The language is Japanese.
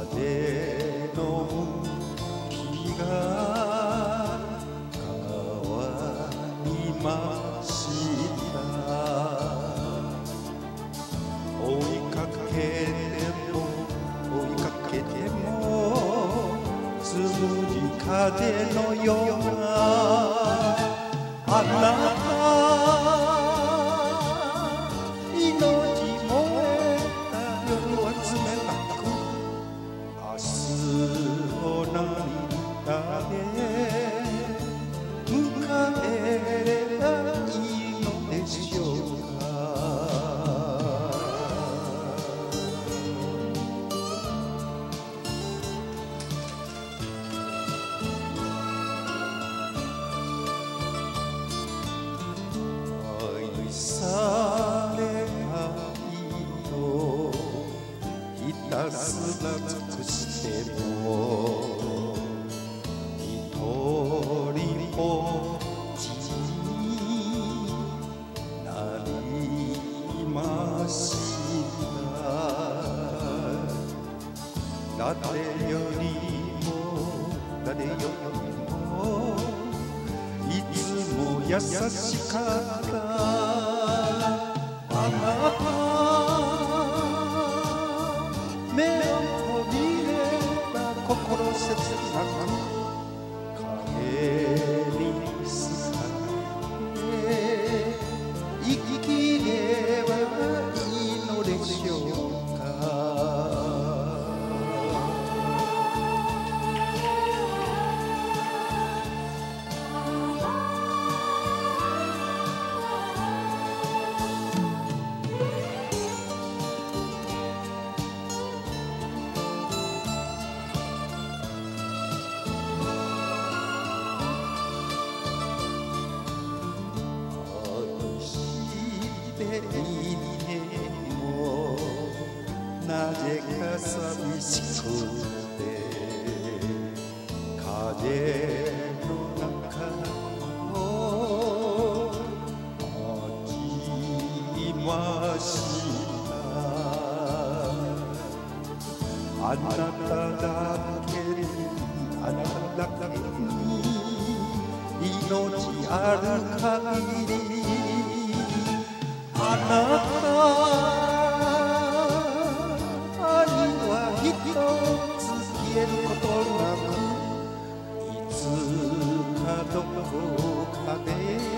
風の向きが変わりました追いかけても追いかけてもつむじ風のようなあなた命燃えた夜は冷たく明日を涙で迎えればいいのでしょう愛され愛をひたすら尽くしても一人ぼっちになりました誰よりも誰よりもいつも優しかったあなた目を閉じれば心切なく影にすがって生きればいいのでしょうかいてもなぜか寂しくて風の中を待ちましたあなただけにあなただけに命ある限りあなた愛は一つ消えることなくいつかどこかで